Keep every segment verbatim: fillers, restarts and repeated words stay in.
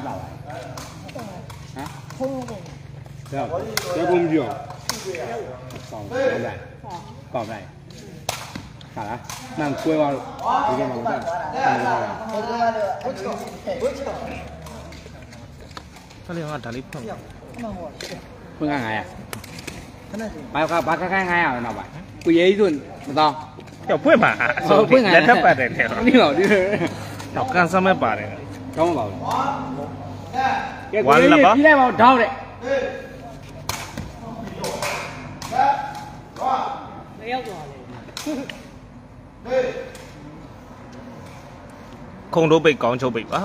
吧？啊？ 空空。 对啊，这公鸡哦。搞搞来，搞来。啥啦？那规划有点矛盾。 他那话打里碰。 碰干啥呀？把把把干干啥呀？那吧？不也一顿，知道？ 要不嘛？哦，不嘛？那不得了。 你好，你是。 要干什么办的？ 干嘛办？ 完了吧？ 你来把我找的。 没有过嘞。 空都被讲就被吧。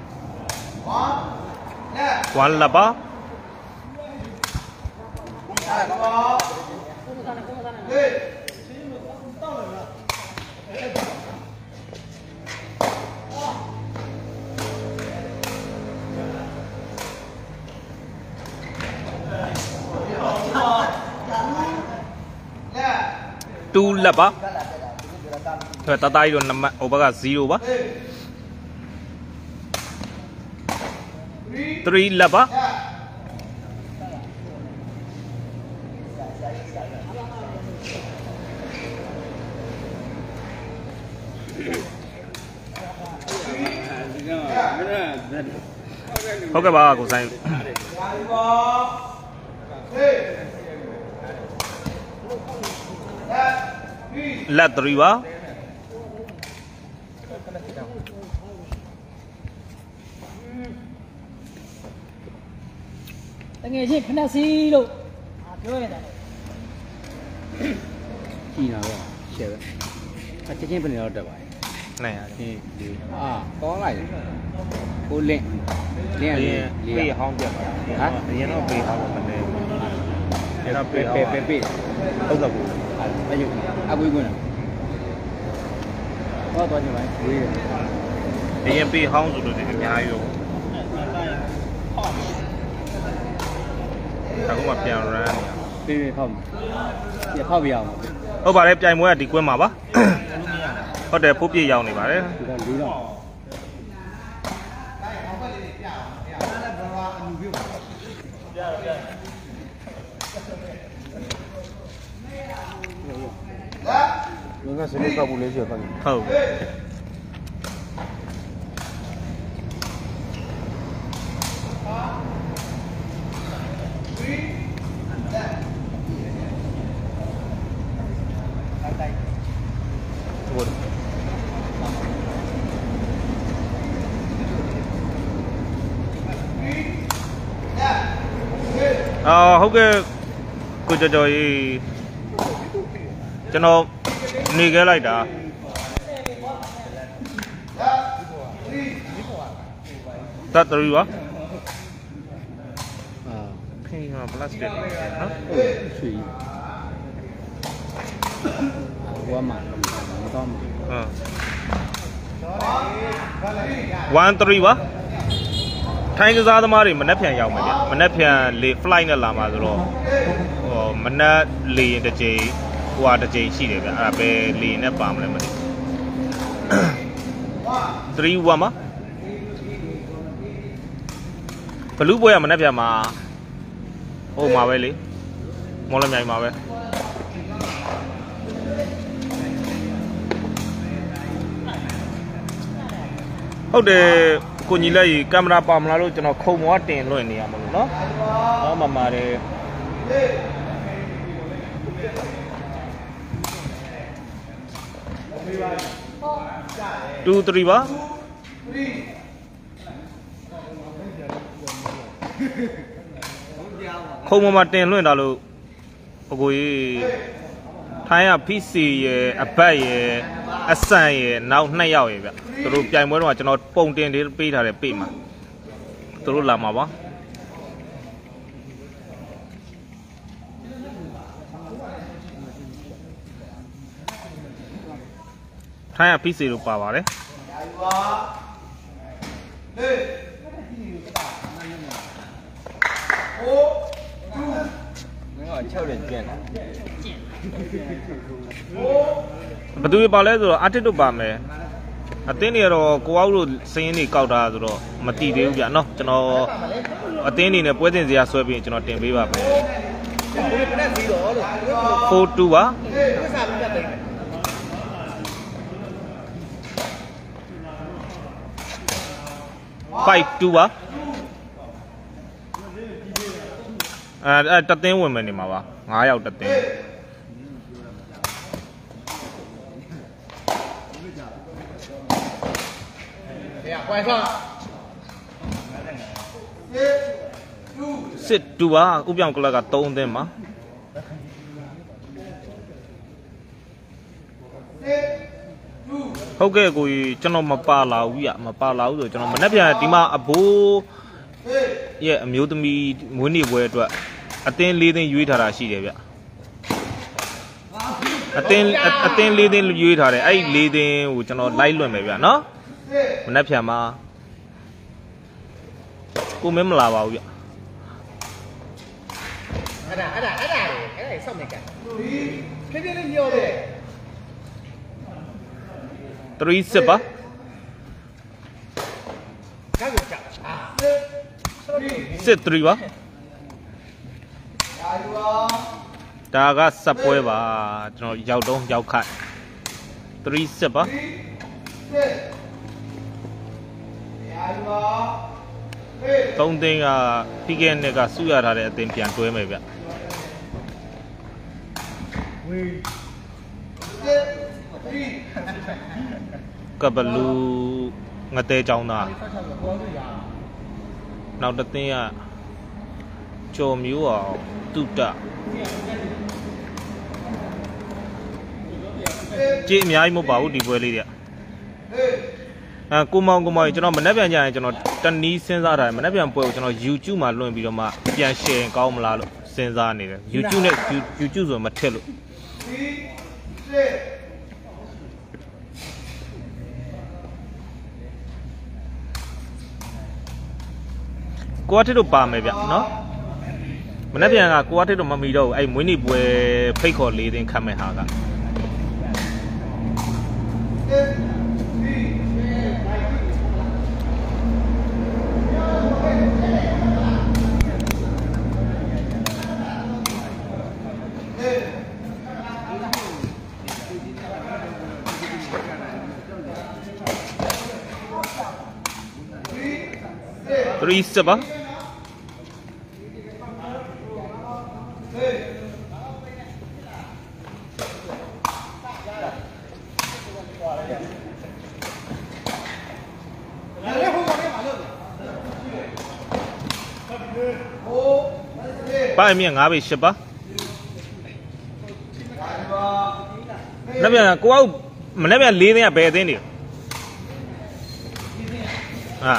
完了吧？two là ba thôi ta tay rồi nằm ở bác zero ba three là ba ok ba cô sai là three ba nghe gì cái nào xí luôn à thôi này gì nào vậy chết rồi à chết chết bên này đâu vậy này à có lại cô lên lên bị hỏng chưa hả bây giờ nó bị hỏng mình đây nó bị bị bị bị không được à bây giờ à vui vui nè có bao nhiêu vậy vui bây giờ bị hỏng rồi thì nhà yêu ta cũng mặc vào ra đi không để phao vào ô bà đẹp trai mới là đi quên mà bác có đẹp phút gì giàu này bà đấy 뭔가 재밌다 보내셔 가지고 không àဟုတ်ကဲ့ကိုကြော်ကြော်ကြီးကျွန်တော်နေခဲ့လိုက်တာတတ်တူပါအာခေးမှာပလတ်စတစ်နော်ဆွေဟိုမှာမတော့မှာဟမ်one threeပါထိုင်းကစားသမားတွေမနှက်ဖြန်ရောက်မယ်ဗျမနှက်ဖြန်လေ flight နဲ့လာမှာဆိုတော့ဟိုမနှက်လေရင်တစ်ချိန်ဟိုဟာတစ်ချိန်ရှိတယ်ဗျအဲ့ဒါပဲလေနဲ့ပါမလဲမသိthree oneပါဘလူးပွဲကမနှက်ဖြန်မှာဟိုမှာပဲလေမော်လမြိုင်မှာပဲဟုတ်တယ်ကိုညီလေးကင်မရာပါမလားလို့ကျွန်တော်ခုံမောတင်လွှင့်နေရမှာလို့နော်ဟောမှာပါတယ်two threeပါခုံမောမှာတင်လွှင့်တာလို့အကိုကြီးထိုင်းက P C ရဲ့အပတ်ရဲ့အဆန်ရဲ့နောက်နှစ်ယောက်ရဲ့ဗျသူတို့ပြိုင်ပွဲတော့ကျွန်တော်ပုံတင်လေးပေးထားတယ်ပေးမှာသူတို့လာမှာပါထိုင်းက P C တို့ပါပါတယ်ဘယ်သူပါလဲဆိုတော့အာတစ်တို့ပါမယ်အတင်းတွေကတော့ကိုအောင်တို့စင်းရင်းတွေကောက်တာဆိုတော့မတည်သေးဘူးဗျနော်ကျွန်တော်အတင်းတွေနဲ့ပွဲတင်စရာဆွဲပြီးကျွန်တော်တင်ပေးပါမယ်four twoပါfive twoပါအဲအဲတသိန်းဝင်မယ်နေမှာပါnineယောက်တသိန်းစစ်တူပါဥပြောင်ကလပ်ကthreeအသင်းပါဟုတ်ကဲ့ကိုကြီးကျွန်တော်မပါလာဘူးရမပါလာဘူးဆိုကျွန်တော်မနေ့ပြန်ဒီမှာအဘိုးရဲ့အမျိုးသမီးမွေးနေ့ပွဲအတွက်အသင်း၄သင်းရွေးထားတာရှိတယ်ဗျအသင်းအသင်း၄သင်းရွေးထားတယ်အဲ့ဒီ၄သင်းကိုကျွန်တော်လိုက်လွှင့်မယ်ဗျနော်မနေ့ပြန်မှာကိုမင်းမလာပါဘူးဗျအဲ့ဒါအဲ့ဒါအဲ့ဒါအဲ့ဒါစောင့်နေကြဖြည်းဖြည်းလေးညှော်တယ်three sixပါsix threeပါဒါကစပ်ပွဲပါကျွန်တော်ရောက်တော့ရောက်ခတ်three sixပါသုံးသိန်းကပြီးခဲ့တဲ့နှစ်ကစုရထားတဲ့အသင်းပြန်တွဲမယ်ဗျကဘလူငတဲချောင်းသားနောက်တစ်သင်းကကျော်မျိုးအောင်တုတကြည့်အများကြီးမဟုတ်ပါဘူးဒီပွဲလေးတွေအဲကိုမောင်ကိုမောင်ကျွန်တော်မနေ့ပြန်ကြရင်ကျွန်တော်တနည်းစဉ်းစားထားတယ်မနေ့ပြန်ပွဲကိုကျွန်တော် YouTube မှာလွှင့်ပြီးတော့မှပြန် share ကောင်းမလားလို့စဉ်းစားနေတယ် YouTube နဲ့ YouTube ဆိုမထက်လို့ကိုအထက်တို့ပါမယ်ဗျနော်မနေ့ပြန်ကကိုအထက်တို့မမီတော့ဘူးအဲ့မွေးနေ့ပွဲဖိတ်ခေါ်လေးသိန်းခတ်မဲ့ဟာကthree sixပါပါအမြင့်၅ပေ၈ပါမနေ့ပြန်ကိုအောင်မနေ့ပြန်၄သိန်းကဘယ်အသင်းတွေအာ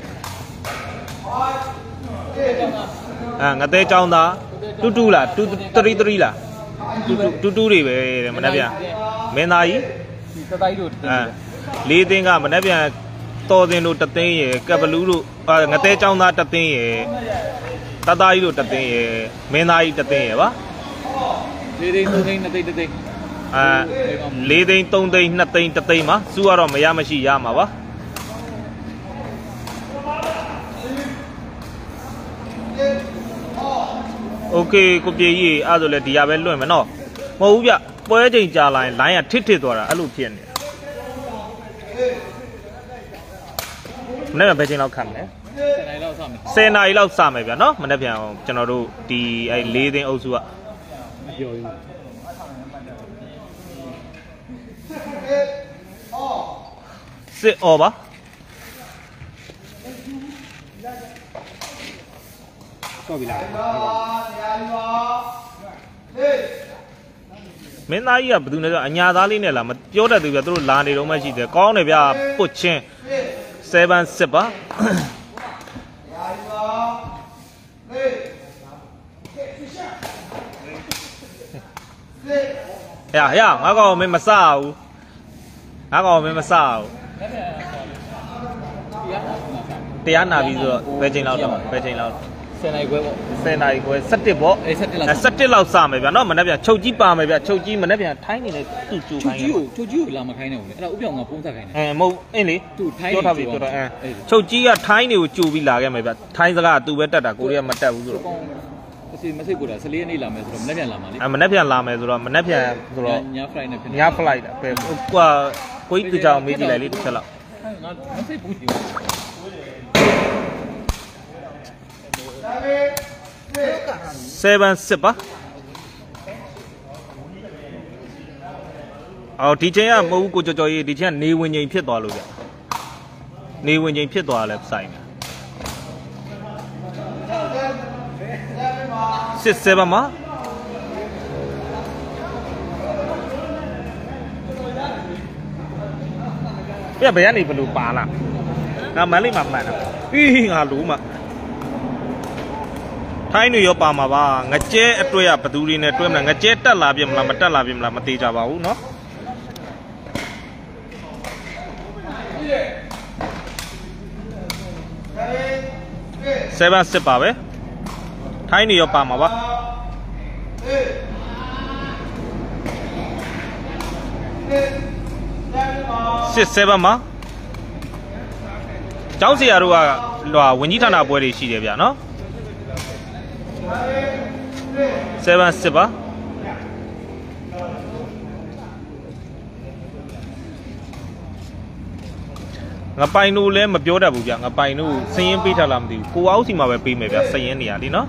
အာငတဲချောင်းသားတူတူလားတူတရီတရီလားတူတူတူတွေပဲတဲ့မနေ့ပြန်မင်းသားကြီးတတိုင်းတို့အာ၄သိန်းကမနေ့ပြန်တော်စင်တို့တသိန်းရယ်ကပ်ဘလူးတို့ငတဲချောင်းသားတသိန်းရယ်တသားကြီးတို့တသိန်းရယ်မင်းသားကြီးတသိန်းရယ်ပါ၄သိန်း၃သိန်း၂သိန်းတသိန်းအာ၄သိန်း၃သိန်း၂သိန်းတသိန်းမှာစုကတော့မရမရှိရမှာပါโอเคကိုပြေကြီးအဲ့ဆိုလဲဒီရပဲလွှင့်မယ်နော်မဟုတ်ဘူးဗျပွဲချိန်ကြာလာရင်လိုင်းကထစ်ထစ်သွားတာအဲ့လိုဖြစ်နေမနေ့ကဘယ်ချိန်လောက်ခတ်မလဲဆယ်နာရီလောက်စမယ်ဗျနော်မနေ့ပြန်ကျွန်တော်တို့ဒီအဲ့၄သိန်းအုပ်စုကပြောရင်းစစ်အော်ပါတော့ပြီလားမင်းသားကြီးကဘယ်သူလဲဆိုအညာသားလေးနဲ့လားမပြောတတ်သေးဘူးဗျသူတို့လာနေတော့မှရှိတယ်ကောင်းတယ်ဗျပုတ်ချင်းseven sixပါရရငါကောင်မင်းမစဘူးငါကောင်မင်းမစဘူးတရားနာပြီဆိုတော့ဘယ်ချိန်လောက်တော့ဘယ်ချိန်လောက်ဆယ်နိုင်ခွဲပေါ့ဆယ်နာရီခွဲဆယ့်တစ်ပေါ့အေးဆယ့်တစ်လောက်ဆယ့်တစ်လောက်စမယ်ဗျာနော်မနေ့ပြန်ချုပ်ကြီးပါမယ်ဗျာချုပ်ကြီးမနေ့ပြန်ထိုင်းနေတဲ့သူ့ကြိုချုပ်ခိုင်းကြီးကိုချုပ်ကြီးကိုလာမခိုင်းနဲ့ဘူးလေအဲ့ဒါဥပြောင်ကပုံးဆက်ခိုင်းတယ်အဲမဟုတ်အင်းလေသူ့ထိုင်းပြောထားပြီပြောထားအဲချုပ်ကြီးကထိုင်းတွေကိုကြိုပြီးလာခဲ့မယ်ဗျာထိုင်းစကားကသူပဲတက်တာကိုရီးယားမတက်ဘူးဆိုတော့အစီမစိတ်ကိုတာဆယ်လေးရက်နေ့လာမယ်ဆိုတော့မနေ့ပြန်လာမှာလေအဲမနေ့ပြန်လာမယ်ဆိုတော့မနေ့ပြန်ဆိုတော့ည flight နဲ့ဖြစ်ည flight တာပဲကွာကိုကြီးတူချောင်းမေးကြည့်လိုက်လေတစ်ချက်လောက်ငါမစိတ်ဘူးကြည့် seven စစ်ပါအော်ဒီချိန်ကမဟုတ်ဘူးကိုကြော်ကြော်ကြီးဒီချိန်ကနေဝင်ချိန်ဖြစ်သွားလို့ဗျနေဝင်ချိန်ဖြစ်သွားလဲစိုက်စစ် seven မှာပြဘယ်ကနေဘလို့ပါလားငါမန်းလေးမှာမှန်တာအေးငါလူးမှာထိုင်းတွေရောပါမှာပါငကြဲအတွေ့ရဘသူတွေနဲ့တွဲမလားငကြဲတက်လာပြမလားမတက်လာပြမလားမသေးကြပါဘူးเนาะseven စစ်ပါပဲထိုင်းတွေရောပါမှာပါsix sevenမှာကျောင်းဆရာတို့ကဟိုဝင်ကြီးဌာနပွဲတွေရှိတယ်ဗျာเนาะsevenစစ်ပါငပိုင်တို့လည်းမပြောတတ်ဘူးဗျငပိုင်တို့စရင်ပေးထားလားမသိဘူးကိုအောက်စီမှာပဲပေးမယ်ဗျစရင်နေရလीเนาะ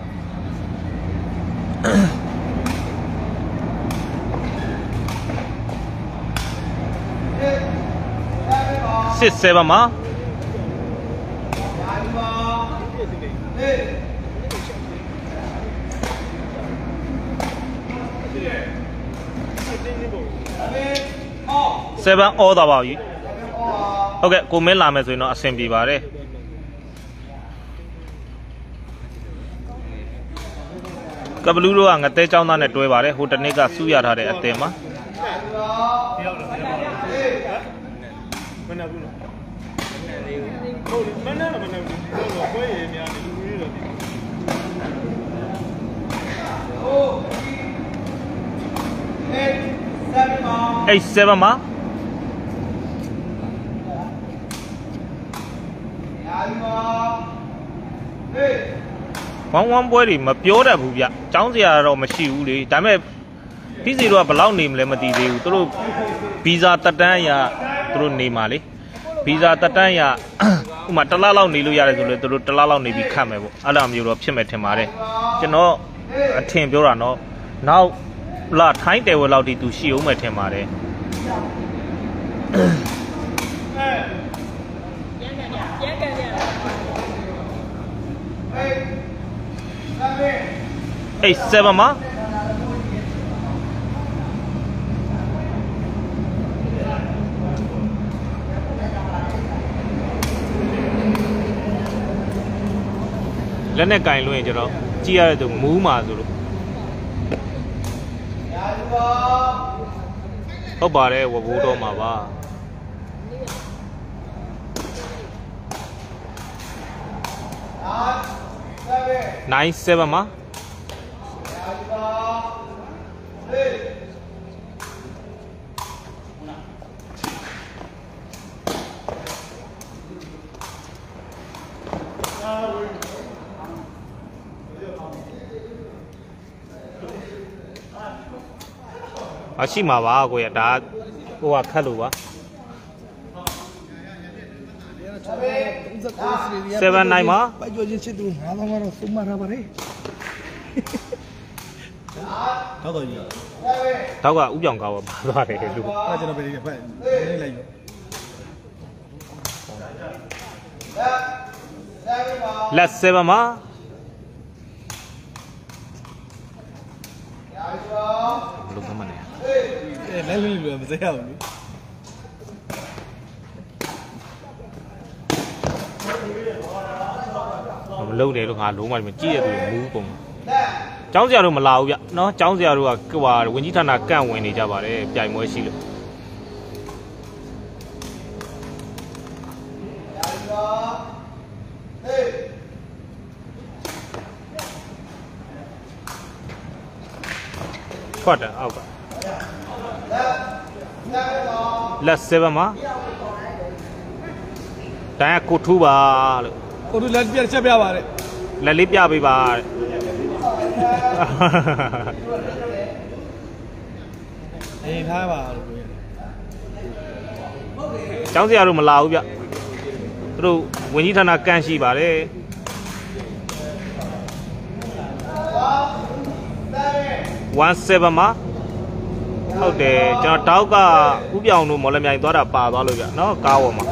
six sevenမှာseven all တာပါပြီဟုတ်ကဲ့ကိုမင်းလာမယ်ဆိုရင်တော့အဆင်ပြေပါတယ်ကပလူးတို့ကငတဲចောင်းသားနဲ့တွဲပါတယ်ဟိုတနေ့ကစူးရထားတဲ့အသင်မှာမနာဘူးနော်ဟုတ်မနာမနာဘူးတော့ကိုယ်ရများနေလူကြီးတော့ဒီeight sevenမှာဝမ်ဝမ်ပွဲတွေမပြောတတ်ဘူးဗျចောင်းစရာတော့မရှိဘူးလေဒါပေမဲ့ဖိစီတို့ကဘယ်လောက်နေမလဲမသိသေးဘူးသူတို့ဗီဇာတက်တန်းရသူတို့နေမှာလေဗီဇာတက်တန်းရဥမာတစ်လလောက်နေလို့ရတယ်ဆိုလို့သူတို့တစ်လလောက်နေပြီးခတ်မယ်ပေါ့အဲ့လိုမျိုးတော့ဖြစ်မယ်ထင်ပါတယ်ကျွန်တော်အထင်ပြောတာနော်နောက်လာထိုင်းတယ်ဝဲလောက်ဒီသူရှိအောင်မယ်ထင်ပါတယ်eight sevenမှာလက်နဲ့ကင်လို့ရင်ကျွန်တော်ကြည့်ရတဲ့သူမူးမှာဆိုလို့ဟုတ်ပါတယ်ဝဘူတော့မှာပါnine sevenမှာအရှိမှာပါကိုရဒါဟိုကခတ်လို့ပါseven nineမှာ拜脚进去都拿到那送马上吧嘞。好多鱼。 တောက်ကဥပြောင်ကားပါသွားတယ်လူ那就那边的快，你来鱼。 လက်sevenမှာလူကမနေ哎，来鱼了不这样的。 မလုံးတယ်လို့ငါလုံးဝမကြည့်ရသူမူးပုံကျောင်းစရာတို့မလာဘူးဗျနော်ကျောင်းစရာတို့ကဟိုဝင်ကြီးဌာနကန့်ဝင်နေကြပါတယ်ပြိုင်ပွဲရှိလို့ထွက်တယ်အောက်ကလက်sevenမှာတန်းကကိုထူးပါလို့ကိုတို့လက်ပြချက်ပြပါတဲ့လက်လေးပြပေးပါတဲ့အေးထားပါလို့ပြောရတယ်ကျောင်းစရာတို့မလာဘူးဗျသူတို့ဝင်ကြီးဌာနကန့်ရှိပါတယ်seventeenမှာဟုတ်တယ်ကျွန်တော်တောက်ကဥပြောင်တို့မော်လမြိုင်သွားတာပါသွားလို့ဗျနော်ကားပေါ်မှာ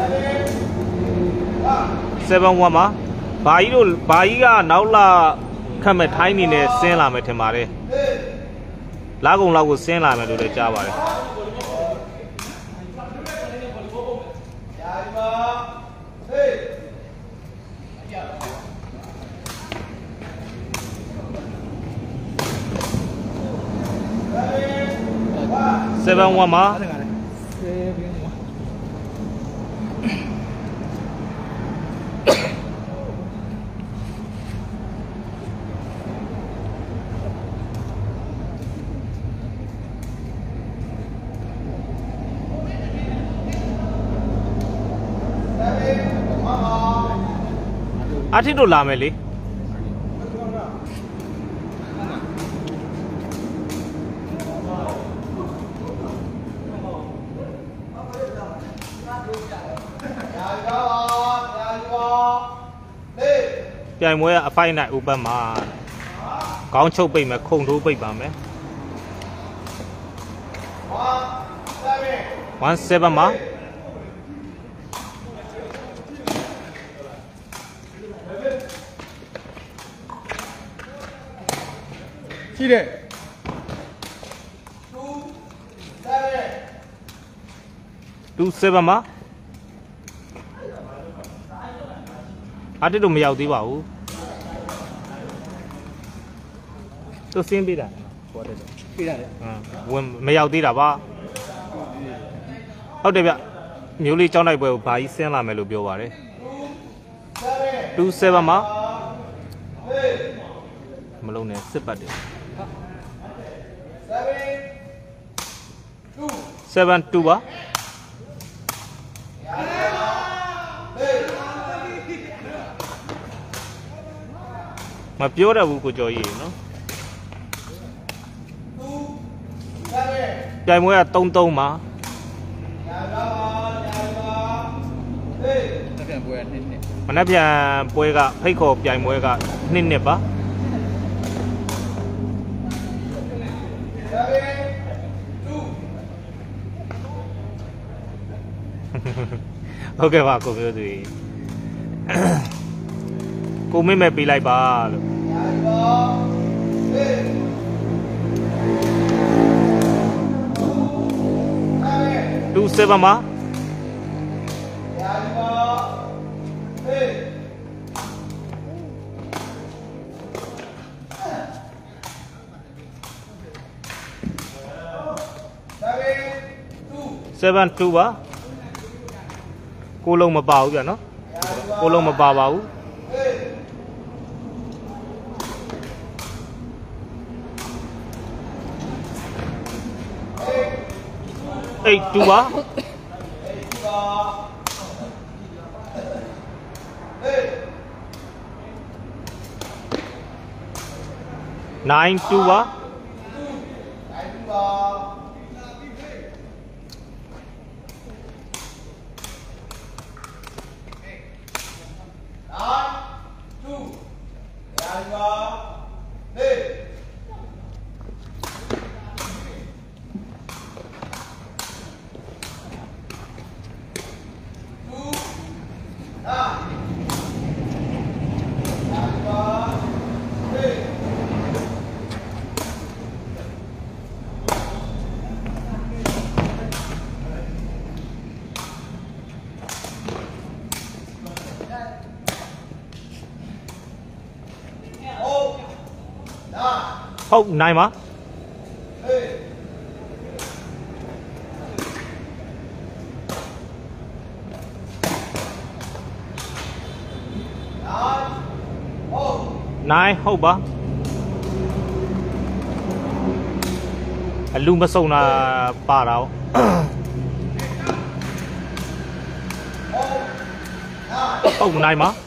seventeenမှာဘာကြီးတို့ဘာကြီးကနောက်လာခတ်မဲ့ထိုင်းနေနဲ့ဆင်းလာမယ်ထင်ပါတယ်လာကုံလောက်ကိုဆင်းလာမယ်လို့လည်းကြားပါတယ်seventeenမှာအထစ်တို့လာမယ်လေပြိုင်ပွဲကအဖိုက်နိုင်ဥပတ်မှာခေါင်းချုပ်ပိတ်မယ်ခုံထိုးပိတ်ပါမယ်seventeenမှာရှိတယ် twenty-sevenမှာအတစ်တို့မရောက်သေးပါဘူးသူစင်းပေးတာဟောတယ်ပေးရတယ်ဟမ်ဝင်မရောက်သေးတာပါဟုတ်တယ်ဗျမျိုးလေးကြောင်းတိုက်ပွဲကိုဘာကြီးဆင်းလာမယ်လို့ပြောပါတယ်twenty-sevenမှာမလုံးနဲ့စစ်ပတ်တယ်seven-twoပါမပြောရဘူးကိုကျော်ကြီးနော်ပြိုင်ပွဲကthree-threeမှာမနက်ဖြန်ပွဲကဖိတ်ခေါ်ပြိုင်ပွဲကtwo-twoပါဟုတ်ကဲ့ပါကိုမျိုးသူကိုမင်းမဲ့ပေးလိုက်ပါလို့twenty-sevenမှာseven-twoပါကိုလုံးမပါဘူးဗျာနော်ကိုလုံးမပါပါဘူးeight-twoပါnine-twoပါဟုတ်နိုင်ပါနိုင်ဟုတ်ပါအလူမစုံတာပါတော့ဟုတ်နိုင်မှာ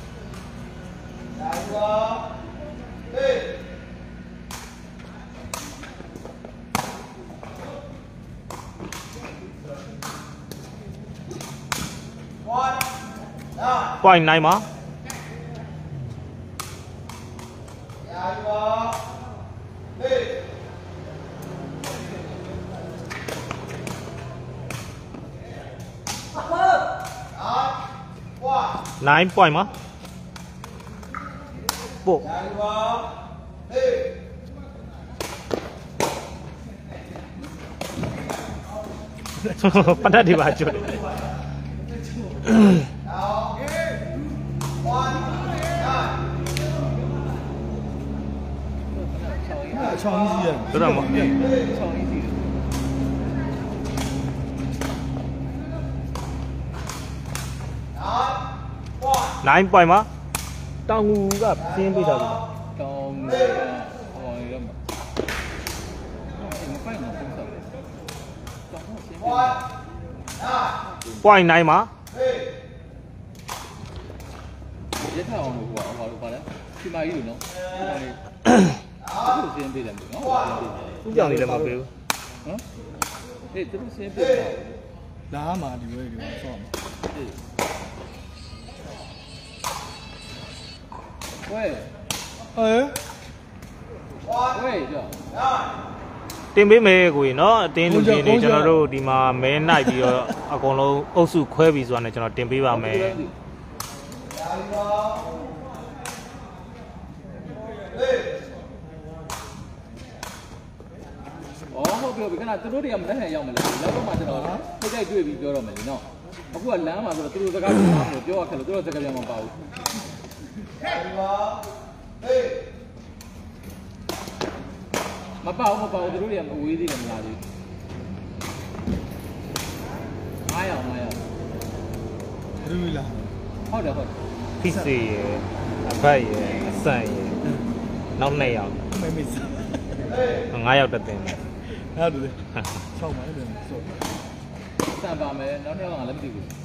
ပွိုင်နိုင်မှာnine point mà bộ pada di baju chọn gì à tức là mọi nine point mà tao ngu gặp xin bây giờ tao rồi đó mà phải nó không sợ point này mà dễ thao nó quả quả quả đấy khi mai cái nó cái xin bây giờ nó cũng chẳng gì là mà biểu hả ê tôi xin bây giờ đá mà đi với đi xong 喂 ơi 喂chưa တင်ပေးမယ်ကိုကြီးเนาะအတင်းလူကြီးနေကျွန်တော်တို့ဒီမှာမဲနိုင်ပြီးတော့အကုန်လုံးအုပ်စုခွဲပြီးဆိုတာနဲ့ကျွန်တော်တင်ပေးပါမယ်อ๋อဟုတ်ပြီခဏသူတို့တွေကမတက်နိုင်ရောက်မလဲလောက်တော့မှကျွန်တော်ထိတ်တိုက်တွေ့ပြီးပြောတော့မယ်လीနော်အခုကလမ်းမှာဆိုတော့သူတို့စကားပြောပြောရခက်လို့သူတို့စကားပြန်မပါဘူးမပါဘူးမပါဘူးသူတို့တွေကမဝေးသေးတယ်မလားသေးအားရအောင်အားရ rui là ဟုတ်တယ်ဟုတ်တယ်ဖြစ်စီရယ်အဖက်ရယ်အဆန်ရယ်နောက်နှစ်ယောက် mày mày sao ငါးယောက်တက်တင်တယ် nào được xong máy được xong စံပါမယ်နောက်တစ်ယောက်ကလည်းမသိဘူး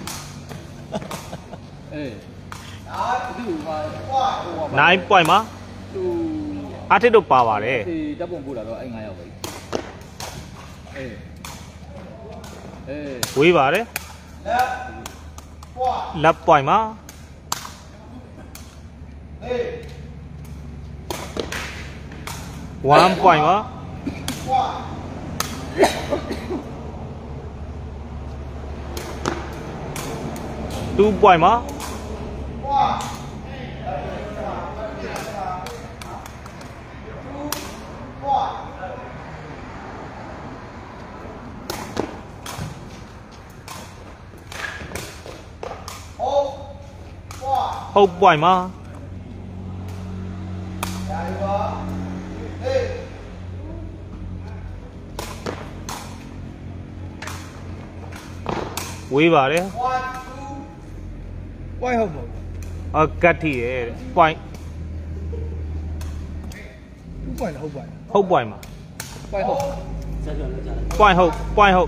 အေးသူ့မှာ nine point မှာသူအားထစ်တို့ပါပါတယ်ဒီတပ်ပုံပို့လာတော့အဲ့ငါးယောက်ပဲအေးအေးဝေးပါတယ်လက် point မှာone point မှာtwo point မှာဟုတ် point မှာဝေးပါတယ် quay không rồi အကတ်ထီရယ် point không phải là không phải ဟုတ် point မှာ quay hộp point ဟုတ် point ဟုတ်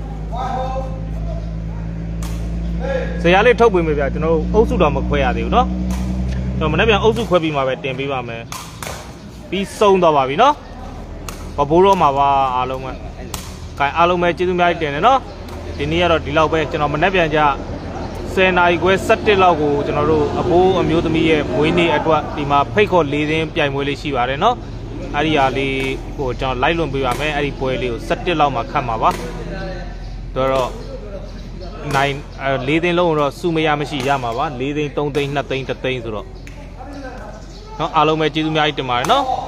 ဇရာလေးထုတ်ပေးမယ်ဗျာကျွန်တော်တို့အုပ်စုတော့မခွဲရသေးဘူးเนาะကျွန်တော်မနေ့ပြန်အုပ်စုခွဲပြီးမှပဲတင်ပေးပါမယ်ပြီးဆုံးတော့ပါပြီเนาะဘဘိုးတော့မှာပါအားလုံးပဲကဲအားလုံးပဲကျေးဇူးများတင်တယ်เนาะဒီနေ့ကတော့ဒီလောက်ပဲကျွန်တော်မနေ့ပြန်ကြtenနာရီခွဲsevenလောက်ကိုကျွန်တော်တို့အဘိုးအမျိုးသမီးရဲ့မွေးနေ့အတွက်ဒီမှာဖိတ်ခေါ်လေးသိန်းပြိုင်ပွဲလေးရှိပါတယ်เนาะအဲ့ဒီဟာလေးဟိုကျွန်တော်လိုက်လွန်ပေးပါမယ်အဲ့ဒီပွဲလေးကိုsevenလောက်မှာခတ်မှာပါဆိုတော့nineလေးသိန်းလုံးတော့စုမရမရှိရမှာပါလေးသိန်းthreeသိန်းtwoသိန်းtwoသိန်းoneသိန်းဆိုတော့เนาะအားလုံးပဲကျေးဇူးများကြီးတင်ပါတယ်เนาะ